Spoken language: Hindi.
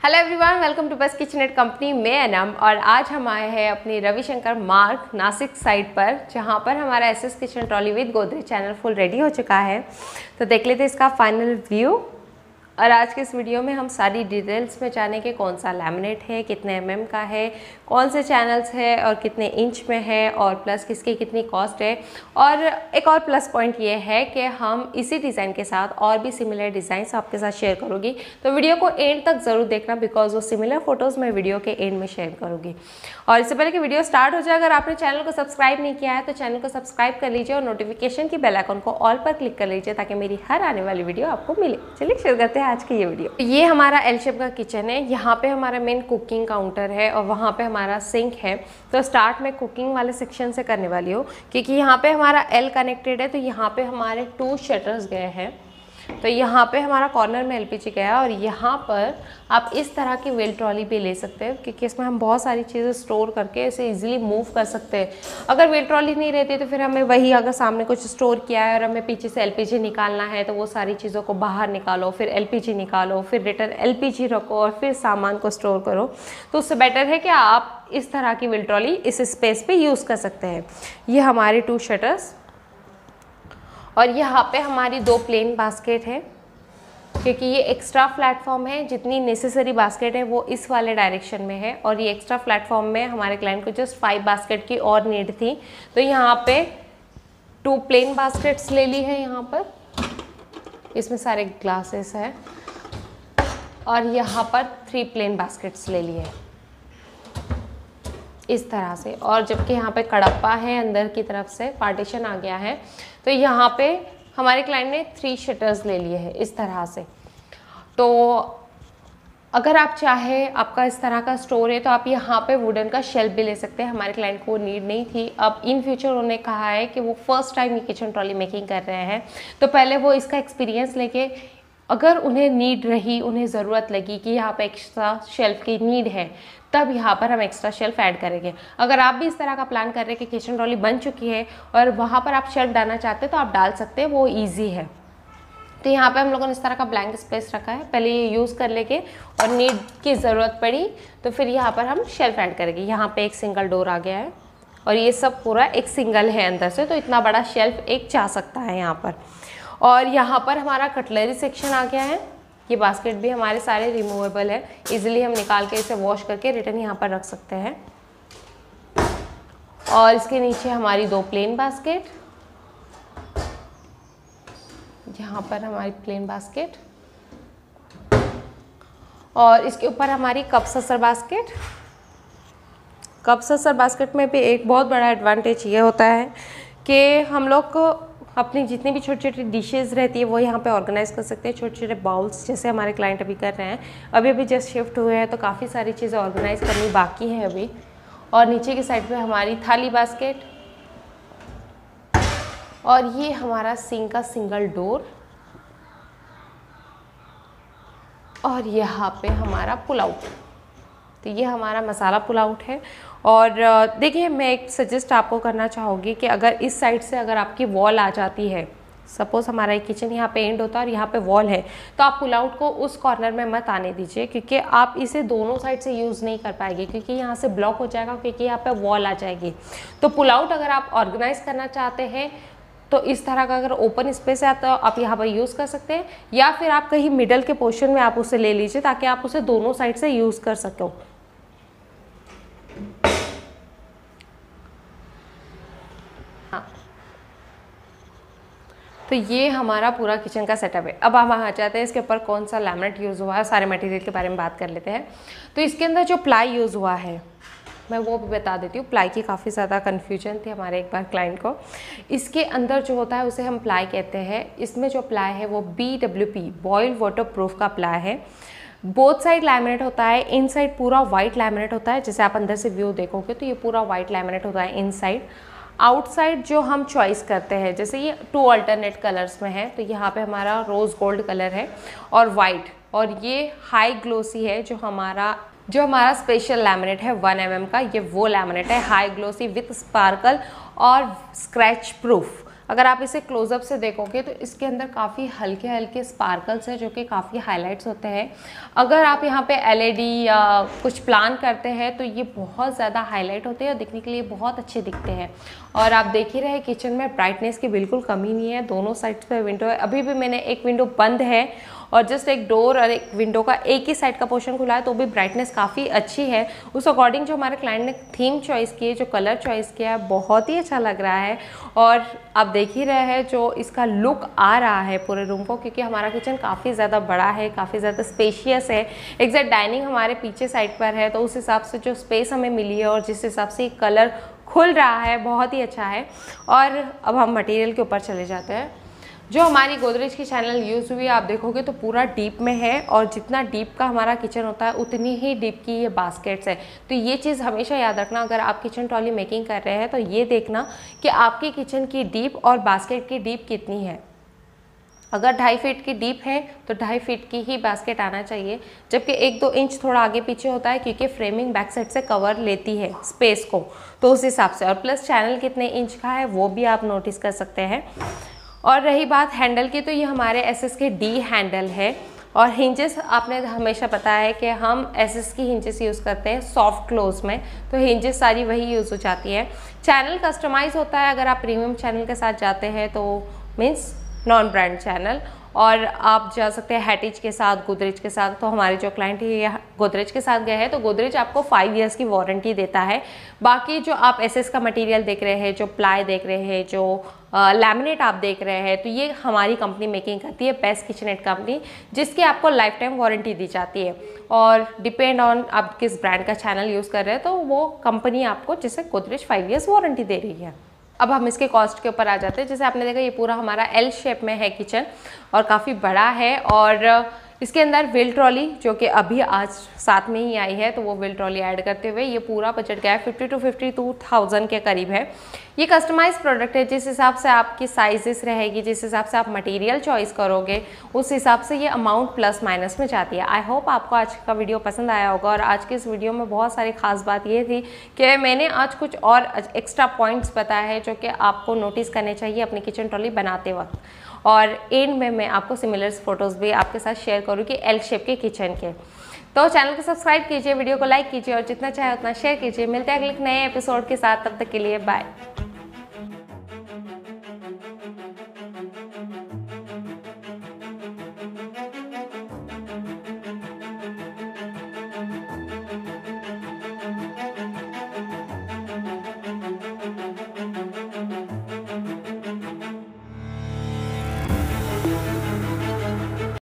हेलो एवरीवन, वेलकम टू बस किचन एट कंपनी में अनम। और आज हम आए हैं अपनी रविशंकर मार्ग नासिक साइट पर, जहां पर हमारा SS kitchen trolley with Godrej channel full ready हो चुका है। तो देख लेते हैं इसका फाइनल व्यू। और आज के इस वीडियो में हम सारी डिटेल्स में जानेंगे कौन सा लैमिनेट है, कितने एमएम का है, कौन से चैनल्स है और कितने इंच में है, और प्लस किसकी कितनी कॉस्ट है। और एक और प्लस पॉइंट ये है कि हम इसी डिज़ाइन के साथ और भी सिमिलर डिज़ाइंस आपके साथ शेयर करूँगी। तो वीडियो को एंड तक ज़रूर देखना, बिकॉज वो सिमिलर फोटोज़ मैं वीडियो के एंड में शेयर करूँगी। और इससे पहले कि वीडियो स्टार्ट हो जाए, अगर आपने चैनल को सब्सक्राइब नहीं किया है तो चैनल को सब्सक्राइब कर लीजिए और नोटिफिकेशन की बेल आइकन को ऑल पर क्लिक कर लीजिए, ताकि मेरी हर आने वाली वीडियो आपको मिले। चलिए शुरू करते हैं आज की ये वीडियो। ये हमारा एल शेप का किचन है। यहाँ पे हमारा मेन कुकिंग काउंटर है और वहाँ पे हमारा सिंक है। तो स्टार्ट में कुकिंग वाले सेक्शन से करने वाली हूँ, क्योंकि यहाँ पे हमारा एल कनेक्टेड है। तो यहाँ पे हमारे 2 शटर्स गए हैं। तो यहाँ पे हमारा कॉर्नर में एलपीजी गया है। और यहाँ पर आप इस तरह की व्हील ट्रॉली भी ले सकते हैं, क्योंकि इसमें हम बहुत सारी चीज़ें स्टोर करके इसे इजीली मूव कर सकते हैं। अगर व्हील ट्रॉली नहीं रहती तो फिर हमें वही, अगर सामने कुछ स्टोर किया है और हमें पीछे से एलपीजी निकालना है, तो वो सारी चीज़ों को बाहर निकालो, फिर एलपीजी निकालो, फिर रिटर्न एलपीजी रखो और फिर सामान को स्टोर करो। तो उससे बेटर है कि आप इस तरह की व्हील ट्रॉली इस स्पेस पर यूज़ कर सकते हैं। ये हमारे 2 शटर्स। और यहाँ पे हमारी 2 प्लेन बास्केट है, क्योंकि ये एक्स्ट्रा प्लेटफॉर्म है। जितनी नेसेसरी बास्केट है वो इस वाले डायरेक्शन में है, और ये एक्स्ट्रा प्लेटफॉर्म में हमारे क्लाइंट को जस्ट 5 बास्केट की और नीड थी। तो यहाँ पे 2 प्लेन बास्केट्स ले ली है। यहाँ पर इसमें सारे ग्लासेस है, और यहाँ पर 3 प्लेन बास्केट्स ले लिए इस तरह से। और जबकि यहाँ पे कड़प्पा है, अंदर की तरफ से पार्टीशन आ गया है। तो यहाँ पे हमारे क्लाइंट ने 3 शटर्स ले लिए हैं इस तरह से। तो अगर आप चाहे, आपका इस तरह का स्टोर है, तो आप यहाँ पे वुडन का शेल्फ भी ले सकते हैं। हमारे क्लाइंट को नीड नहीं थी। अब इन फ्यूचर उन्होंने कहा है कि वो फर्स्ट टाइम ये किचन ट्रॉली मेकिंग कर रहे हैं, तो पहले वो इसका एक्सपीरियंस लेके, अगर उन्हें नीड रही, उन्हें ज़रूरत लगी कि यहाँ पे एक्स्ट्रा शेल्फ की नीड है, तब यहाँ पर हम एक्स्ट्रा शेल्फ ऐड करेंगे। अगर आप भी इस तरह का प्लान कर रहे हैं कि किचन ट्रॉली बन चुकी है और वहाँ पर आप शेल्फ डालना चाहते हैं, तो आप डाल सकते हैं, वो ईजी है। तो यहाँ पे हम लोगों ने इस तरह का ब्लैंक स्पेस रखा है। पहले ये यूज़ कर लेके, और नीड की ज़रूरत पड़ी तो फिर यहाँ पर हम शेल्फ ऐड करेंगे। यहाँ पे एक सिंगल डोर आ गया है, और ये सब पूरा एक सिंगल है अंदर से, तो इतना बड़ा शेल्फ एक जा सकता है यहाँ पर। और यहाँ पर हमारा कटलरी सेक्शन आ गया है। ये बास्केट भी हमारे सारे रिमूवेबल है, इजीली हम निकाल के इसे वॉश करके रिटर्न यहाँ पर रख सकते हैं। और इसके नीचे हमारी 2 प्लेन बास्केट, यहाँ पर हमारी प्लेन बास्केट, और इसके ऊपर हमारी cup saucer basket. Cup saucer basket में भी एक बहुत बड़ा एडवांटेज ये होता है कि हम लोग को अपनी जितनी भी छोटी छोटी डिशेस रहती है वो यहाँ पे ऑर्गेनाइज कर सकते हैं। छोटे छोटे बाउल्स, जैसे हमारे क्लाइंट अभी कर रहे हैं, अभी जस्ट शिफ्ट हुए हैं, तो काफ़ी सारी चीज़ें ऑर्गेनाइज करनी बाकी है अभी। और नीचे की साइड पे हमारी थाली बास्केट, और ये हमारा सिंक का सिंगल डोर, और यहाँ पे हमारा पुल आउट। तो ये हमारा मसाला पुल आउट है। और देखिए, मैं एक सजेस्ट आपको करना चाहूँगी कि अगर इस साइड से अगर आपकी वॉल आ जाती है, सपोज़ हमारा एक किचन यहाँ पे एंड होता है और यहाँ पे वॉल है, तो आप पुल आउट को उस कॉर्नर में मत आने दीजिए, क्योंकि आप इसे दोनों साइड से यूज़ नहीं कर पाएंगे, क्योंकि यहाँ से ब्लॉक हो जाएगा, क्योंकि यहाँ पे वॉल आ जाएगी। तो पुल आउट अगर आप ऑर्गेनाइज करना चाहते हैं, तो इस तरह का अगर ओपन स्पेस है तो आप यहाँ पर यूज़ कर सकते हैं, या फिर आप कहीं मिडल के पोर्शन में आप उसे ले लीजिए, ताकि आप उसे दोनों साइड से यूज़ कर सको। तो ये हमारा पूरा किचन का सेटअप है। अब हम आ जाते हैं इसके ऊपर कौन सा लैमिनेट यूज़ हुआ है, सारे मटेरियल के बारे में बात कर लेते हैं। तो इसके अंदर जो प्लाई यूज़ हुआ है, मैं वो भी बता देती हूँ। प्लाई की काफ़ी ज़्यादा कन्फ्यूजन थी हमारे एक बार क्लाइंट को। इसके अंदर जो होता है उसे हम प्लाई कहते हैं। इसमें जो प्लाई है वो BWP बॉइल्ड वाटर प्रूफ का प्लाई है। बोथ साइड लैमिनेट होता है। इन साइड पूरा वाइट लैमिनेट होता है, जैसे आप अंदर से व्यू देखोगे तो ये पूरा वाइट लैमिनेट होता है इन साइड। आउटसाइड जो हम चॉइस करते हैं, जैसे ये 2 अल्टरनेट कलर्स में है, तो यहाँ पे हमारा रोज़ गोल्ड कलर है और वाइट, और ये हाई ग्लोसी है। जो हमारा स्पेशल लैमिनेट है 1 mm का, ये वो लैमिनेट है हाई ग्लोसी विथ स्पार्कल और स्क्रैच प्रूफ। अगर आप इसे क्लोजअप से देखोगे तो इसके अंदर काफ़ी हल्के हल्के स्पार्कल्स हैं जो कि काफ़ी हाईलाइट्स होते हैं। अगर आप यहाँ पे LED या कुछ प्लान करते हैं तो ये बहुत ज़्यादा हाईलाइट होते हैं और दिखने के लिए बहुत अच्छे दिखते हैं। और आप देख ही रहे किचन में ब्राइटनेस की बिल्कुल कमी नहीं है, दोनों साइड्स पे विंडो है। अभी भी मैंने एक विंडो बंद है और जस्ट एक डोर और एक विंडो का एक ही साइड का पोर्शन खुला है, तो भी ब्राइटनेस काफ़ी अच्छी है। उस अकॉर्डिंग जो हमारे क्लाइंट ने थीम चॉइस की है, जो कलर चॉइस किया है, बहुत ही अच्छा लग रहा है। और आप देख ही रहे हैं जो इसका लुक आ रहा है पूरे रूम को, क्योंकि हमारा किचन काफ़ी ज़्यादा बड़ा है, काफ़ी ज़्यादा स्पेशियस है। एग्जैक्ट डाइनिंग हमारे पीछे साइड पर है, तो उस हिसाब से जो स्पेस हमें मिली है और जिस हिसाब से कलर खुल रहा है बहुत ही अच्छा है। और अब हम मटेरियल के ऊपर चले जाते हैं। जो हमारी गोदरेज की चैनल यूज़ हुई है आप देखोगे तो पूरा डीप में है, और जितना डीप का हमारा किचन होता है उतनी ही डीप की ये बास्केट्स है। तो ये चीज़ हमेशा याद रखना, अगर आप किचन ट्रॉली मेकिंग कर रहे हैं तो ये देखना कि आपकी किचन की डीप और बास्केट की डीप कितनी है। अगर 2.5 फीट की डीप है तो 2.5 फीट की ही बास्केट आना चाहिए, जबकि 1-2 इंच थोड़ा आगे पीछे होता है क्योंकि फ्रेमिंग बैक साइड से कवर लेती है स्पेस को, तो उस हिसाब से। और प्लस चैनल कितने इंच का है वो भी आप नोटिस कर सकते हैं। और रही बात हैंडल की, तो ये हमारे SSK D हैंडल है। और हिंजेस आपने हमेशा पता है कि हम SS की हिंजेस यूज़ करते हैं सॉफ्ट क्लोज में, तो हिंजेस सारी वही यूज़ हो जाती है। चैनल कस्टमाइज़ होता है, अगर आप प्रीमियम चैनल के साथ जाते हैं तो मीन्स नॉन ब्रांड चैनल, और आप जा सकते हैं हैटिज के साथ, गोदरेज के साथ। तो हमारे जो क्लाइंट है ये गोदरेज के साथ गए हैं, तो गोदरेज आपको 5 इयर्स की वारंटी देता है। बाकी जो आप SS का मटेरियल देख रहे हैं, जो प्लाई देख रहे हैं, जो लैमिनेट आप देख रहे हैं, तो ये हमारी कंपनी मेकिंग करती है, बेस्ट किचनेट कंपनी, जिसकी आपको लाइफ टाइम वारंटी दी जाती है। और डिपेंड ऑन आप किस ब्रांड का चैनल यूज़ कर रहे हैं, तो वो कंपनी आपको जैसे गोदरेज 5 इयर्स वारंटी दे रही है। अब हम इसके कॉस्ट के ऊपर आ जाते हैं। जैसे आपने देखा ये पूरा हमारा L शेप में है किचन और काफ़ी बड़ा है। और इसके अंदर व्हील ट्रॉली जो कि अभी आज साथ में ही आई है, तो वो व्हील ट्रॉली ऐड करते हुए ये पूरा बजट गया है 50 to 52,000 के करीब है। ये कस्टमाइज प्रोडक्ट है, जिस हिसाब से आपकी साइजेस रहेगी, जिस हिसाब से आप मटेरियल चॉइस करोगे, उस हिसाब से ये अमाउंट प्लस माइनस में जाती है। आई होप आपको आज का वीडियो पसंद आया होगा। और आज के इस वीडियो में बहुत सारी खास बात ये थी कि मैंने आज कुछ और एक्स्ट्रा पॉइंट्स बताए हैं जो कि आपको नोटिस करने चाहिए अपनी किचन ट्रॉली बनाते वक्त। और एंड में मैं आपको सिमिलर फोटोज़ भी आपके साथ शेयर करूँगी L शेप के किचन के। तो चैनल को सब्सक्राइब कीजिए, वीडियो को लाइक कीजिए और जितना चाहे उतना शेयर कीजिए। मिलते हैं अगले नए एपिसोड के साथ, तब तक के लिए बाय।